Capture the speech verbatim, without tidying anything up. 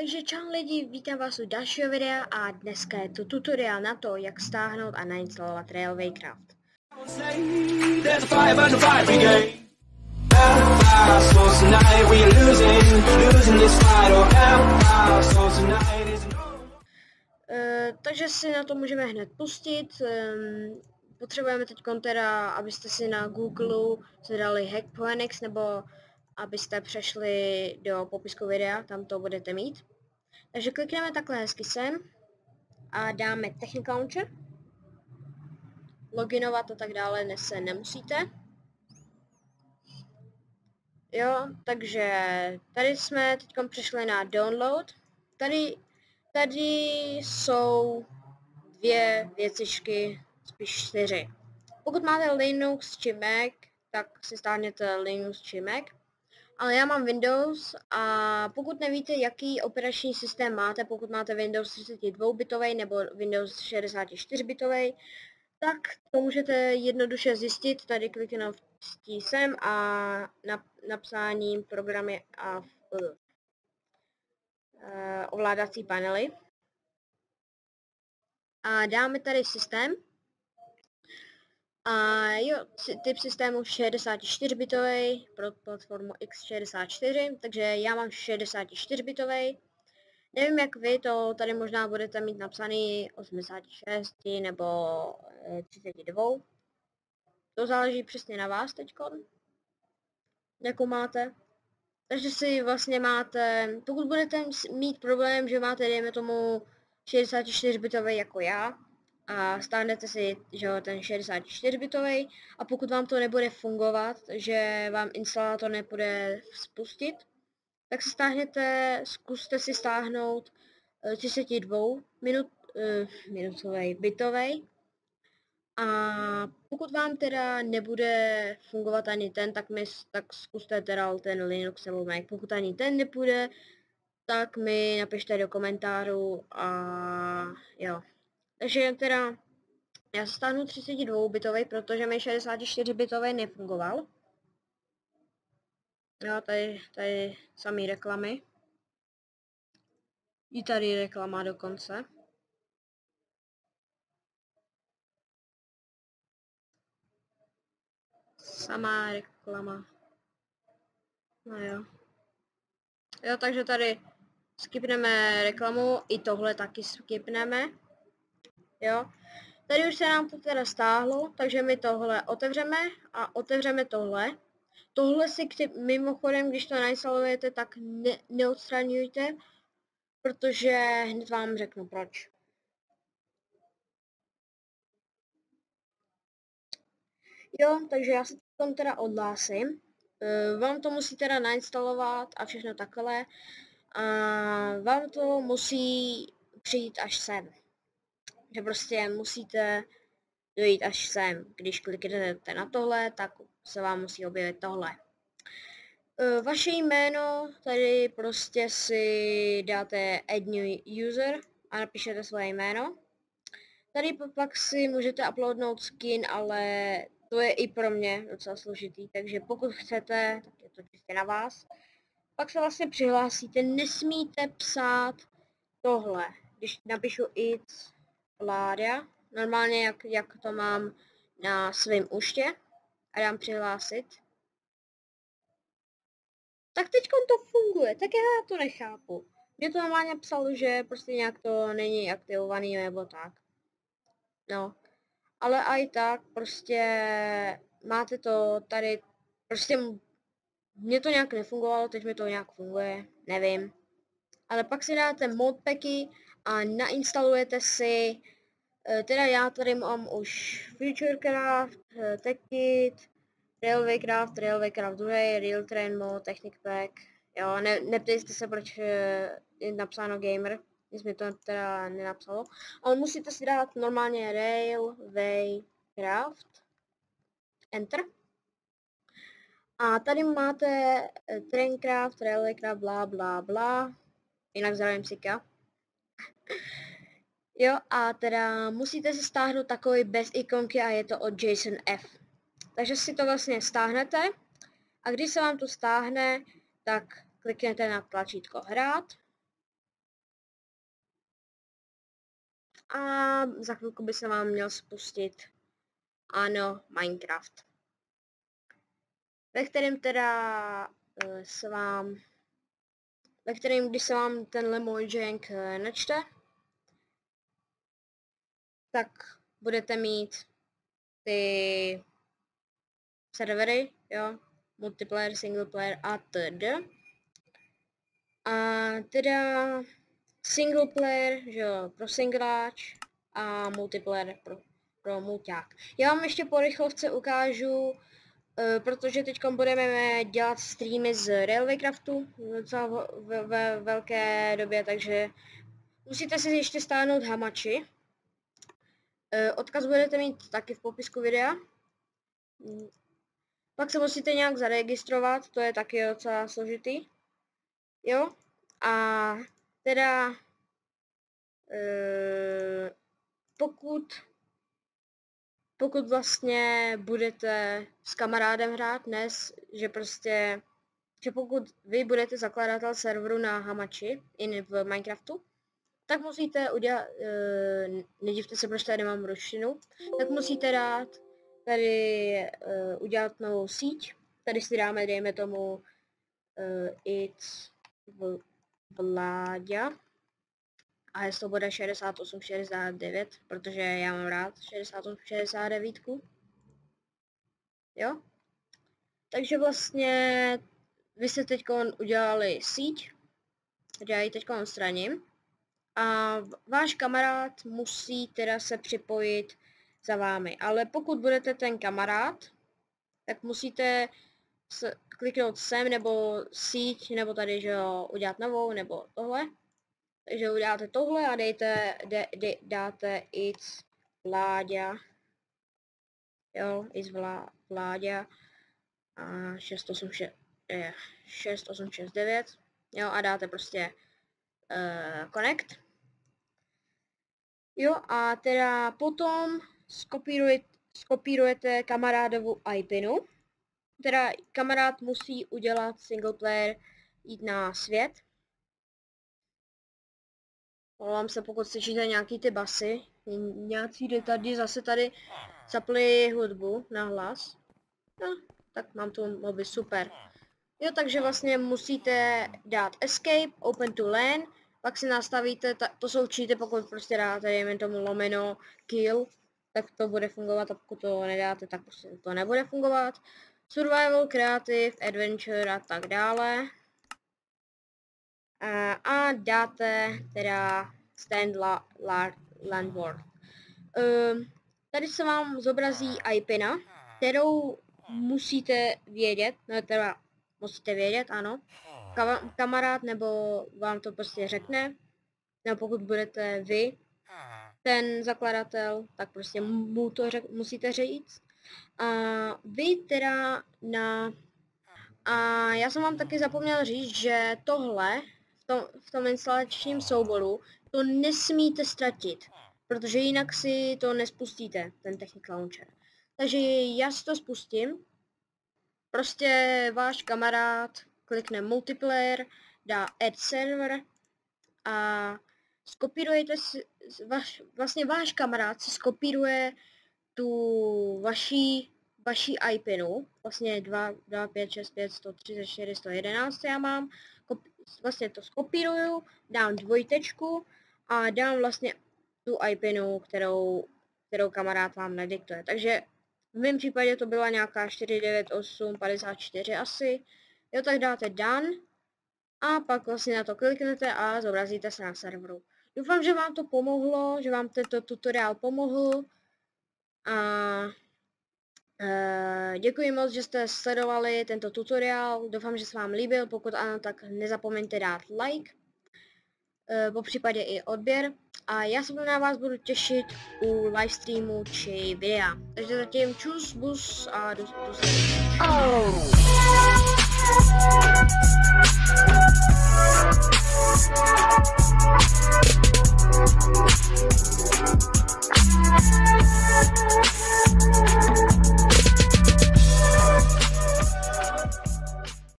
Takže čau lidi, vítám vás u dalšího videa a dneska je to tutoriál na to, jak stáhnout a nainstalovat Railway Craft. Uh, takže si na to můžeme hned pustit. Um, potřebujeme teď teda, abyste si na Google zadali Hackpoenix, nebo abyste přešli do popisku videa, tam to budete mít. Takže klikneme takhle hezky sem a dáme Technic Launcher. Loginovat a tak dále dnes se nemusíte. Jo, takže tady jsme teď přešli na Download. Tady, tady jsou dvě věcičky, spíš čtyři. Pokud máte Linux či Mac, tak si stáhněte Linux či Mac. Ale já mám Windows a pokud nevíte, jaký operační systém máte, pokud máte Windows třicet dva bitový nebo Windows šedesát čtyři bitový, tak to můžete jednoduše zjistit. Tady kliknete sem a na, napsáním programy a uh, uh, ovládací panely. A dáme tady systém. A jo, typ systému šedesát čtyři bitový pro platformu X šedesát čtyři, takže já mám šedesát čtyři bitový. Nevím jak vy, to tady možná budete mít napsaný osmdesát šest nebo třicet dva. To záleží přesně na vás teďko, jakou máte. Takže si vlastně máte, pokud budete mít problém, že máte, dejme tomu, šedesát čtyři bitový jako já, a stáhnete si, že jo, ten šedesát čtyři bitový, a pokud vám to nebude fungovat, že vám instalátor nepůjde spustit, tak si stáhněte, zkuste si stáhnout třicet dva minut, uh, minutový bitový. A pokud vám teda nebude fungovat ani ten, tak, mi, tak zkuste teda ten Linux nebo Mac. Pokud ani ten nepůjde, tak mi napište do komentářů a jo. Takže teda já se stáhnu třicet dva bitový, protože mi šedesát čtyři bitový nefungoval. Jo, tady, tady samý reklamy. I tady reklama dokonce. Samá reklama. No jo. Jo, takže tady skipneme reklamu, i tohle taky skipneme. Jo. Tady už se nám to teda stáhlo, takže my tohle otevřeme a otevřeme tohle. Tohle si mimochodem, když to nainstalujete, tak ne, neodstraňujte, protože hned vám řeknu proč. Jo, takže já se tom teda odhlásím. Vám to musí teda nainstalovat a všechno takhle. A vám to musí přijít až sem. Že prostě musíte dojít až sem. Když kliknete na tohle, tak se vám musí objevit tohle. Vaše jméno, tady prostě si dáte add new user a napíšete svoje jméno. Tady pak si můžete uploadnout skin, ale to je i pro mě docela složitý, takže pokud chcete, tak je to čistě na vás. Pak se vlastně přihlásíte, nesmíte psát tohle. Když napíšu it's vláda, normálně jak, jak to mám na svém účtě a dám přihlásit, tak teď to funguje, tak já to nechápu. Mě to normálně psalo, že prostě nějak to není aktivovaný nebo tak. No, ale i tak prostě máte to tady, prostě mně to nějak nefungovalo, teď mi to nějak funguje, nevím. Ale pak si dáte modpacky a nainstalujete si, teda já tady mám už Futurecraft, TechKit, Railway Craft, Railway Craft dva, Real Train Mode, Technic Pack. Jo, ne, neptejte se, proč je napsáno gamer, nic mi to teda nenapsalo. Ale musíte si dát normálně Railway Craft, Enter. A tady máte Traincraft, Railway Craft, bla bla bla, jinak zdravím Sika. Jo, a teda musíte si stáhnout takový bez ikonky a je to od Jason F. Takže si to vlastně stáhnete a když se vám to stáhne, tak klikněte na tlačítko hrát a za chvilku by se vám měl spustit, ano, Minecraft. Ve kterém teda uh, se vám, ve kterém, když se vám tenhle Mojang uh, načte, tak budete mít ty servery, jo, multiplayer, single player a td. A teda single player, že jo, pro singláč a multiplayer pro, pro mulťák. Já vám ještě po rychlovce ukážu, uh, protože teď budeme dělat streamy z Railwaycraftu docela ve, ve velké době, takže musíte si ještě stáhnout hamači. Uh, odkaz budete mít taky v popisku videa. Pak se musíte nějak zaregistrovat, to je taky docela složitý. Jo, a teda uh, pokud pokud vlastně budete s kamarádem hrát dnes, že prostě, že pokud vy budete zakladatel serveru na hamači, i v Minecraftu, tak musíte udělat, uh, nedivte se, proč tady mám ruštinu, tak musíte dát tady uh, udělat novou síť, tady si dáme, dejme tomu, uh, it's Vláďa a heslo bude šedesát osm šedesát devět, protože já mám rád šedesát osm šedesát devět. Jo? Takže vlastně vy jste teď udělali síť, já ji teď odstraním a váš kamarád musí teda se připojit za vámi, ale pokud budete ten kamarád, tak musíte s, kliknout sem, nebo síť, nebo tady, že jo, udělat novou, nebo tohle. Takže uděláte tohle a dejte, de, de, dáte it's Vláďa, jo, it's vlá, Vláďa a šest osm šest devět, jo, a dáte prostě uh, connect. Jo, a teda potom skopírujete, skopírujete kamarádovu I P inu. Teda kamarád musí udělat single player, jít na svět. Volám se, pokud slyšíte nějaký ty basy. Nějací tady zase tady zapli hudbu na hlas. No, tak mám tu mobil, super. Jo, takže vlastně musíte dát escape, open to LAN, pak si nastavíte, ta, to jsou cheaty, pokud prostě dáte, dejme tomu lomeno, kill, tak to bude fungovat, a pokud to nedáte, tak prostě to nebude fungovat. Survival, Creative, Adventure a tak dále. A, a dáte teda Stand la, la, Landward. Um, tady se vám zobrazí I P ina, kterou musíte vědět, no teda musíte vědět, ano. Ka kamarád nebo vám to prostě řekne, nebo pokud budete vy ten zakladatel, tak prostě mu to řek, musíte říct. A vy teda na... A já jsem vám taky zapomněl říct, že tohle v tom, v tom instalačním souboru to nesmíte ztratit, protože jinak si to nespustíte, ten Technic Launcher. Takže já si to spustím. Prostě váš kamarád klikne multiplayer, dá add server a skopírujete si, vaš, vlastně váš kamarád si skopíruje tu vaší, vaší I P inu, vlastně dva, dva, pět, šest, pět, sto třicet čtyři, sto jedenáct já mám, Kop, vlastně to skopíruju, dám dvojtečku a dám vlastně tu I P inu, kterou, kterou kamarád vám nadiktuje. Takže v mém případě to byla nějaká čtyři devět osm padesát čtyři asi. Jo, tak dáte done a pak vlastně na to kliknete a zobrazíte se na serveru. Doufám, že vám to pomohlo, že vám tento tutoriál pomohl. A e, děkuji moc, že jste sledovali tento tutoriál. Doufám, že se vám líbil. Pokud ano, tak nezapomeňte dát like. E, po případě i odběr. A já se na vás budu těšit u livestreamu či videa. Takže zatím čus, bus a do, do, do.